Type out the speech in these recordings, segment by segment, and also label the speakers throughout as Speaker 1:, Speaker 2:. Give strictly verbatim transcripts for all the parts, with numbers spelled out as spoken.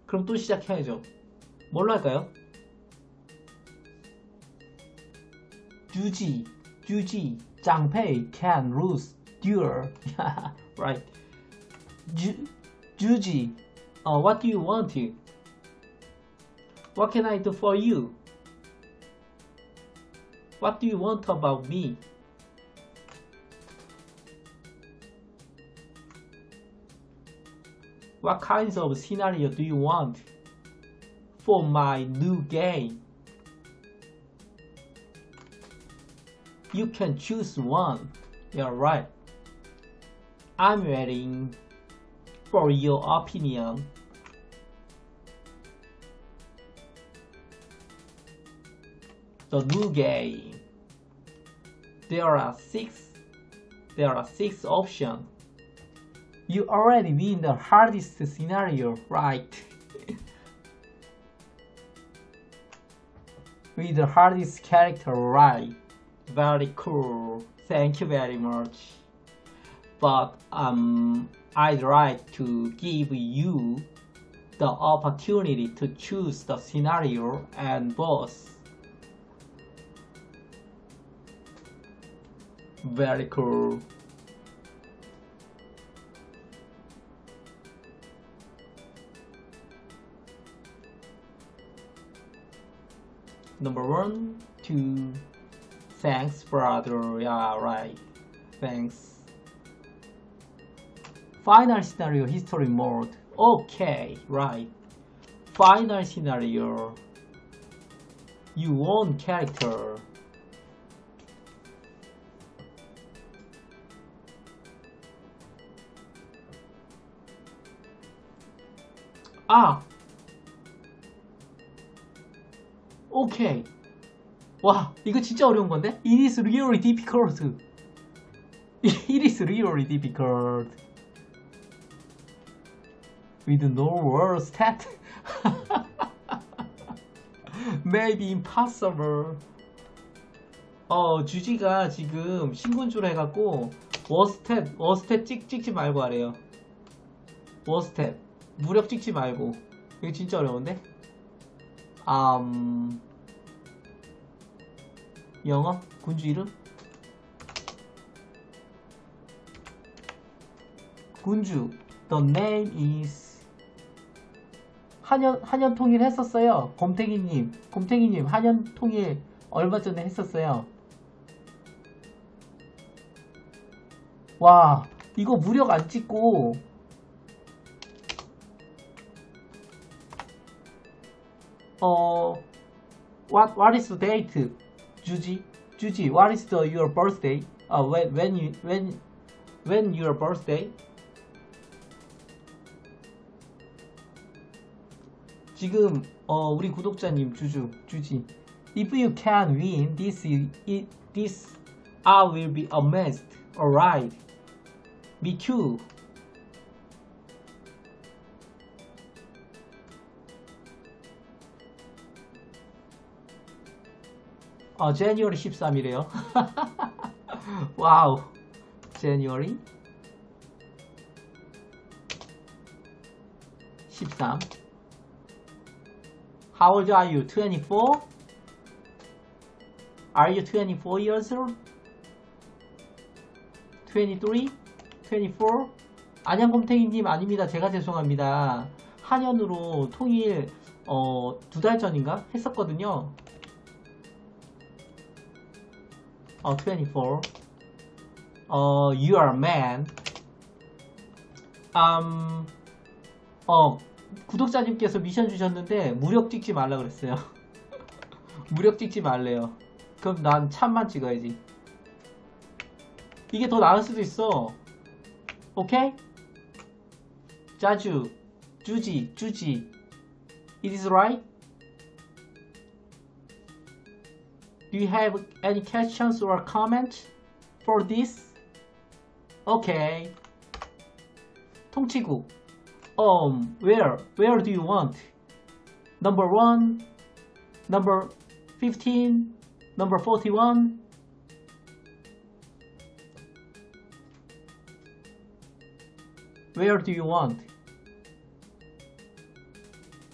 Speaker 1: 그럼 또 시작해야죠. 뭘로 할까요? 주지, 주지, 장페이 can lose duel. Right. 주, 주지, uh, what do you want? What can I do for you? What do you want about me? What kinds of scenario do you want for my new game? You can choose one. You're right. I'm waiting for your opinion. The new game. There are six. There are six options. You already win the hardest scenario, right? With the hardest character, right? Very cool. Thank you very much. But um, I'd like to give you the opportunity to choose the scenario and boss. Very cool. Number one, two. Thanks, brother. Yeah, right. Thanks. Final scenario history mode. Okay, right. Final scenario. You own character. 아! 오케이. 와, 이거 진짜 어려운 건데? It is really difficult. It is really difficult. With no word stat. Maybe impossible. 어, 주지가 지금 신군주로 해갖고 워스탯, 워스탯 찍, 찍지 말고 하래요. 워스탯. 무력 찍지 말고. 이거 진짜 어려운데? 음... 영어? 군주 이름? 군주. The name is 한연, 한연 통일 했었어요. 곰탱이님. 곰탱이님, 한연 통일 얼마 전에 했었어요. 와, 이거 무력 안 찍고 어, what, what is the date? 주지, 주지, what is the, your birthday? Uh, when, when you, when, when your birthday? 지금, 어, 우리 구독자님, 주주, 주지. If you can win, this, it, this, I will be amazed. Alright. Me too. 어, January 십삼이래요. 와우. January 십삼. How old are you? twenty-four? Are you twenty-four years old? twenty-three? twenty-four? 안양곰탱이님 아닙니다. 제가 죄송합니다. 한연으로 통일 어, 두 달 전인가 했었거든요. 어, twenty-four. 어, you are a man. 음, 어, 구독자님께서 미션 주셨는데 무력 찍지 말라 그랬어요. 무력 찍지 말래요. 그럼 난 참만 찍어야지. 이게 더 나을 수도 있어. 오케이? 자주, 주지, 주지. It is right? Do you have any questions or comments for this? Okay. 통치국. Um, where? Where do you want? Number one, number fifteen, number forty-one. Where do you want?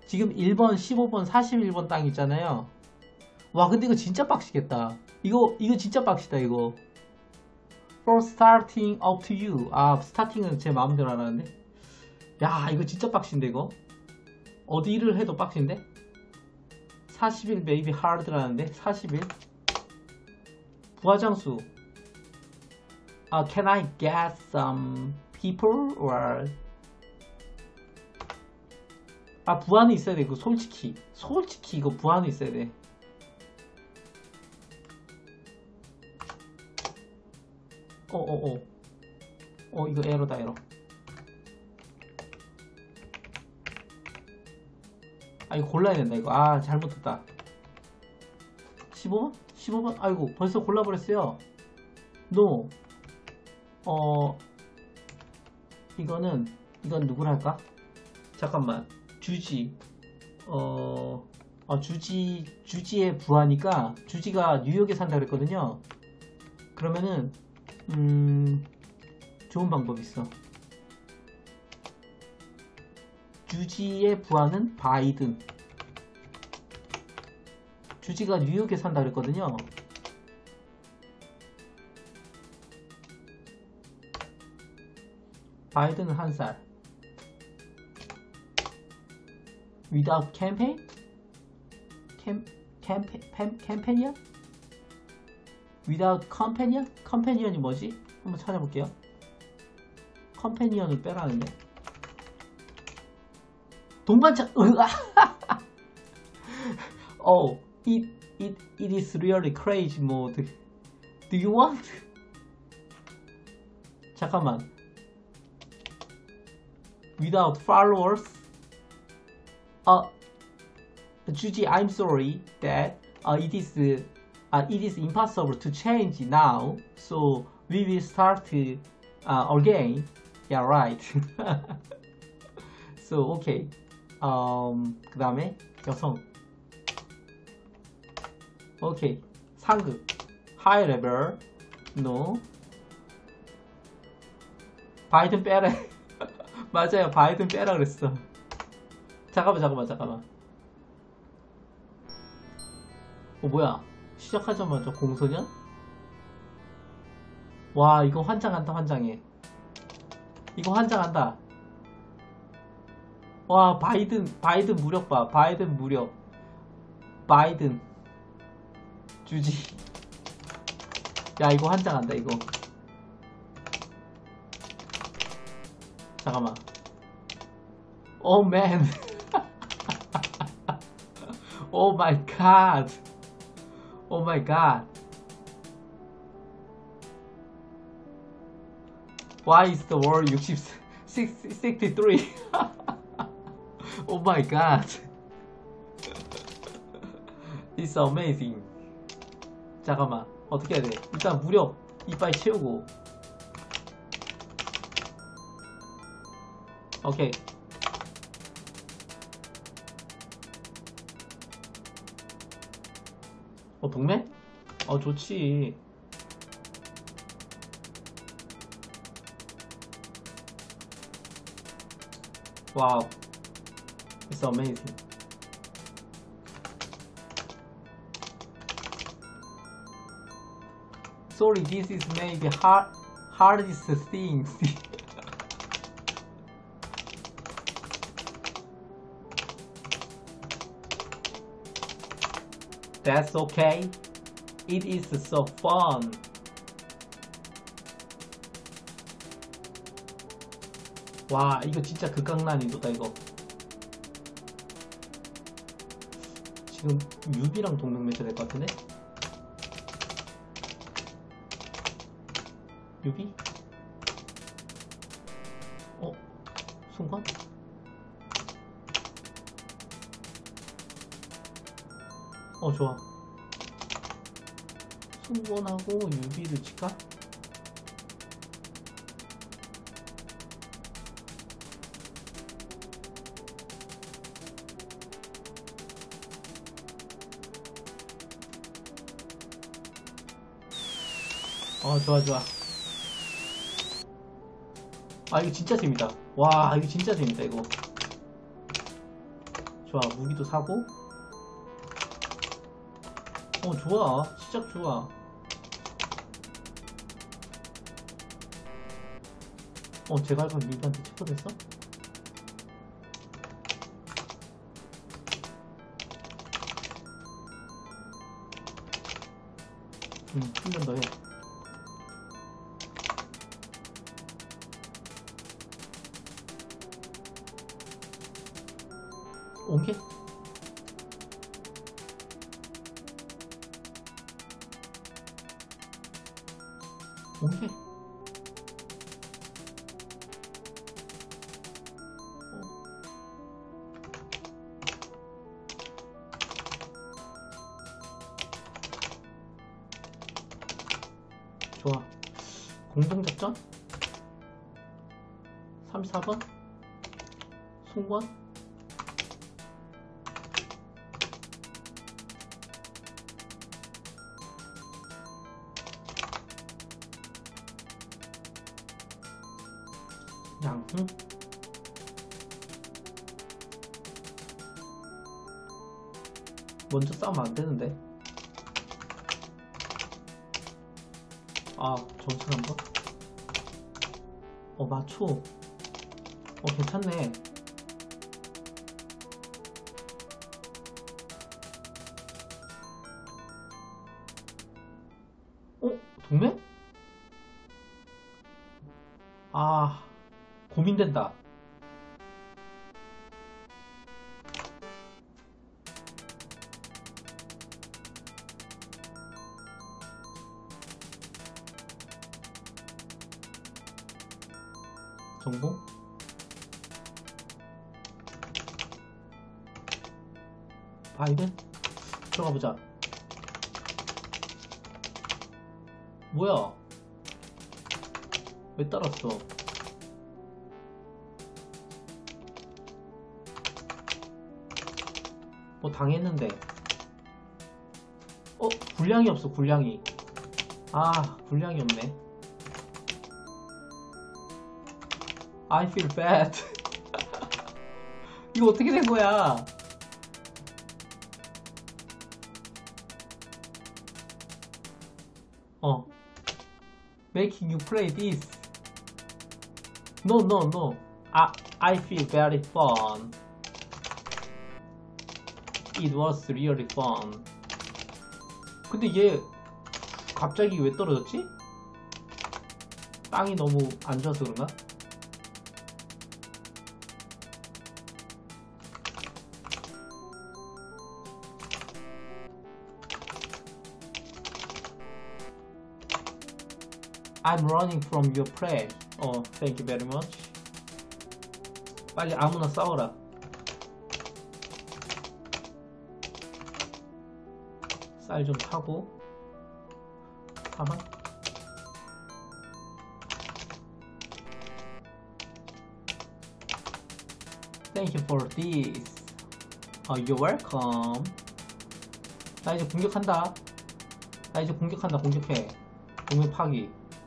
Speaker 1: 지금 일 번, 십오 번, 사십일 번 땅 있잖아요. 와, 근데 이거 진짜 빡시겠다. 이거, 이거 진짜 빡시다, 이거. For starting up to you. 아, 스타팅은 제 마음대로 하라는데. 야, 이거 진짜 빡신데, 이거. 어디를 해도 빡신데? 사십 일 maybe hard라는데? 사십 일? 부하장수. 아, can I get some people? or 아, 부하는 있어야 돼. 이거 솔직히. 솔직히 이거 부하는 있어야 돼. 어어어. 어, 어, 이거 에러다, 에러. 아, 이거 골라야 된다, 이거. 아, 잘못했다. 십오 번? 십오 번? 아이고, 벌써 골라버렸어요. 노. 어, 이거는, 이건 누구를 할까? 잠깐만. 주지. 어, 어, 주지, 주지의 부하니까, 주지가 뉴욕에 산다 그랬거든요. 그러면은, 음, 좋은 방법 있어. 주지의 부하는 바이든. 주지가 뉴욕에 산다 그랬거든요. 바이든은 한 살. Without campaign? 캠, 캠페, 캠페니언? Without companion? companion이 뭐지? 한번 찾아볼게요. companion을 빼라는데. 동반자, 으아! Oh, it, it, it is really crazy mode. Do you want? 잠깐만. Without followers? Uh, 주지, I'm sorry that uh, it is uh, it is impossible to change now. So we will start uh, again. Yeah, right. So okay. Um, 그 다음에 여성. 오케이. 상급. High level. No. 바이든 빼라. 맞아요. 바이든 빼라 그랬어. 잠깐만 잠깐만 잠깐만. 어 뭐야. 시작하자마자 공소년? 와 이거 환장한다 환장해. 이거 환장한다. 와 바이든 바이든 무력 봐. 바이든 무력. 바이든 주지. 야 이거 환장한다 이거. 잠깐만. 오 맨. 오 마이 갓. 오 마이 갓. Why is the world 육십삼? Oh my god. It's amazing. 잠깐만. 어떻게 해야 돼? 일단 무력 이빨 채우고. 오케이. 어 동맹? 어 좋지. 와우. It's amazing. Sorry, this is maybe hard, hardest thing. That's okay. It is so fun. 와, 이거 진짜 극강 난이도다 이거. 지금 유비랑 동맹 맺어야 될 것 같은데? 유비? 어? 순간? 어 좋아. 순번하고 유비를 칠까? 어 좋아 좋아. 아 이거 진짜 재밌다. 와 이거 진짜 재밌다 이거. 좋아, 무기도 사고. 어, 좋아. 시작 좋아. 어, 제갈관 리브한테 체포됐어? 응, 훈련 더 해. 오케이. 오케이. 좋아. 공동작전? 삼십사 번? 송권? 양훈? 먼저 싸우면 안 되는데. 아, 정신 한 번? 어, 맞춰. 어, 괜찮네. 어? 동맹? 아, 고민된다. 정보? 바이든? 들어가보자. 뭐야? 왜 따랐어? 뭐 당했는데. 어? 군량이 없어, 군량이. 아, 군량이 없네. I feel bad. 이거 어떻게 된 거야? 어. Making you play this. No, no, no. I, I feel very fun. It was really fun. 근데 얘 갑자기 왜 떨어졌지? 땅이 너무 안 좋아서 그런가? I'm running from your prey. 어, thank you very much. 빨리 아무나 싸워라. 쌀 좀 타고. 가만. Thank you for this. 어, you're welcome. 나 이제 공격한다. 나 이제 공격한다. 공격해. 동맹 파기.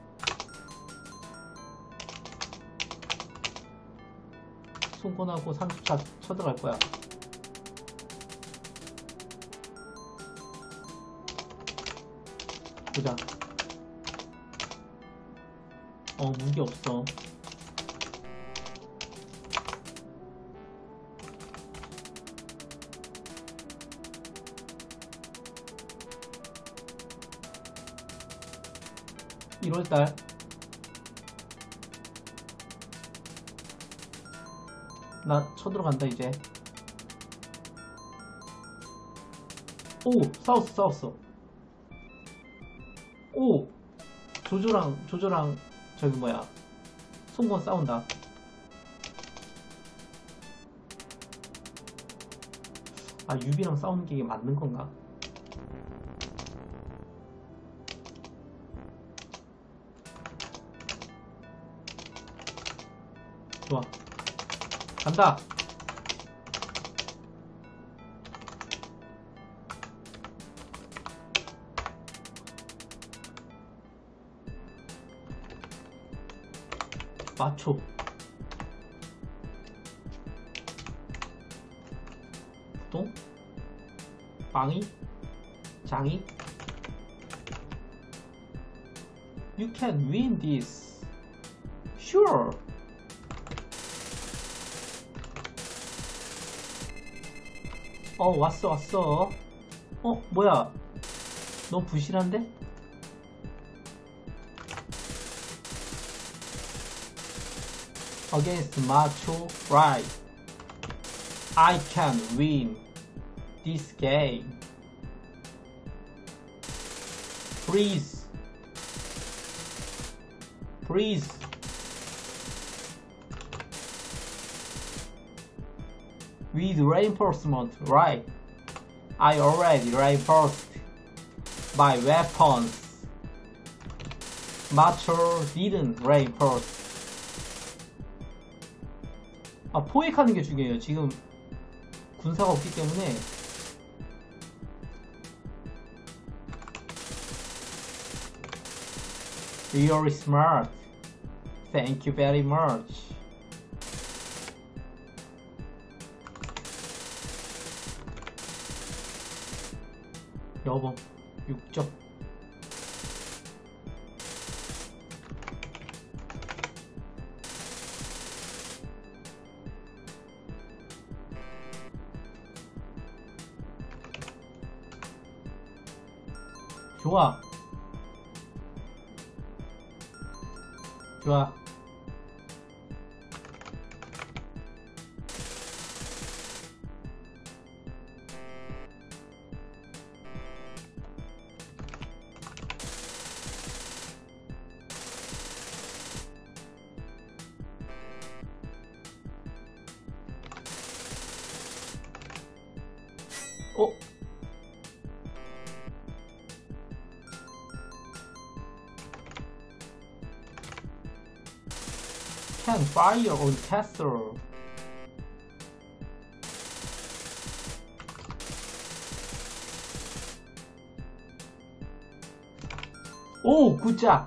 Speaker 1: 송권하고 삼십 차 쳐들어갈 거야. 보자. 어, 무기 없어. 일월달 나 쳐들어간다 이제. 오! 싸웠어 싸웠어. 오! 조조랑 조조랑 저기 뭐야 송권 싸운다. 아, 유비랑 싸우는 게 이게 맞는 건가? 좋아. 간다. 맞춰. 똥? 빵이? 장이? You can win this. Sure. 어, 왔어, 왔어. 어, 뭐야? 너무 부실한데? Against Macho Right. I can win this game. Please. Please. With reinforcement, right? I already reinforced my weapons. Macho didn't reinforce. 아, 포획하는 게 중요해요. 지금 군사가 없기 때문에. You're smart. Thank you very much. 여범 육 점. 좋아. 좋아. 어? Can fire on castle. 오, 굿잡.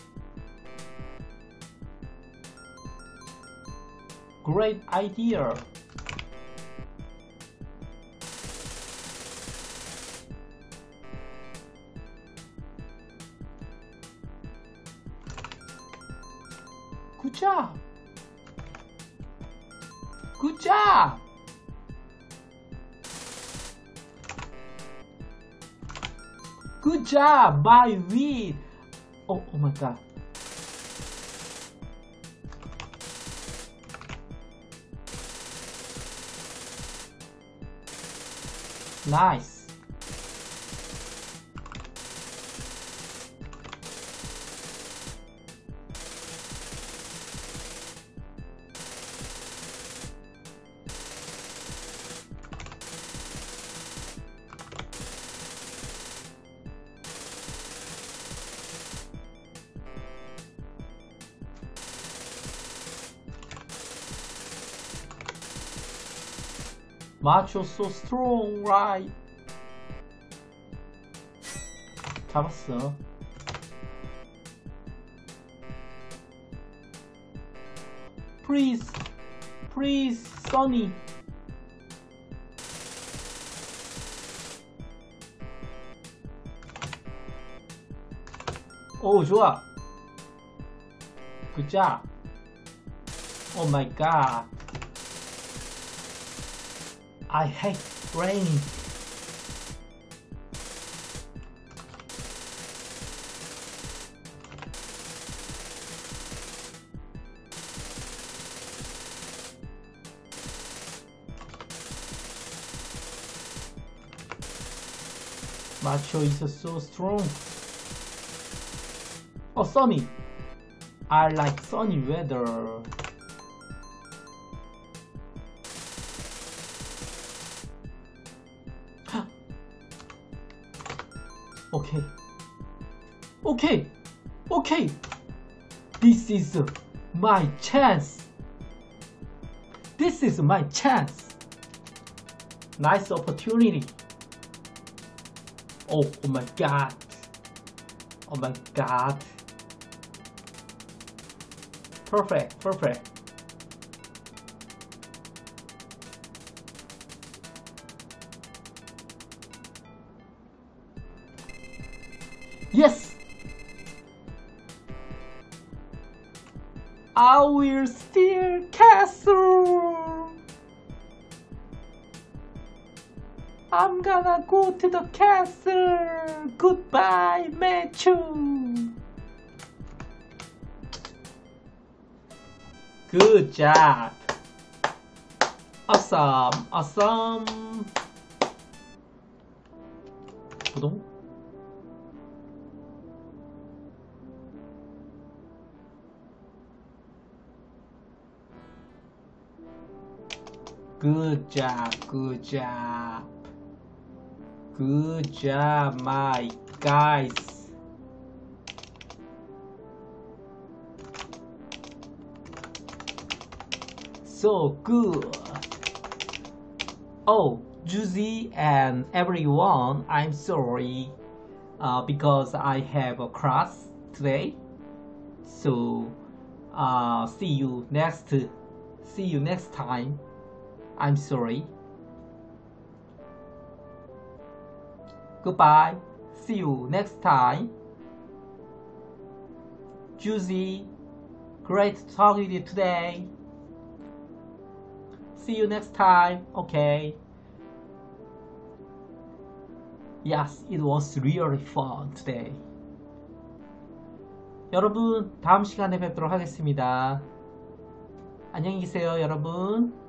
Speaker 1: Great idea. Good job. Good job. Good job, my win. Oh, oh my god. Nice. Macho so strong, right? 잡았어. Please, please, Sonny. 오, 좋아. Good job. Oh my god. I hate raining. Macho is so strong. Oh, sunny. I like sunny weather. Okay. Okay. Okay. This is my chance. This is my chance. Nice opportunity. Oh, oh my god. Oh my god. Perfect, perfect. Yes! I will steal castle! I'm gonna go to the castle! Goodbye, Matthew! Good job! Awesome! Awesome! 부동? Good job, good job. Good job, my guys. So good. Oh, Juicy and everyone, I'm sorry uh, because I have a class today. So uh, see you next. See you next time. I'm sorry. Goodbye. See you next time. Juicy, great to talk with you today. See you next time. Okay. Yes, it was really fun today. 여러분, 다음 시간에 뵙도록 하겠습니다. 안녕히 계세요, 여러분.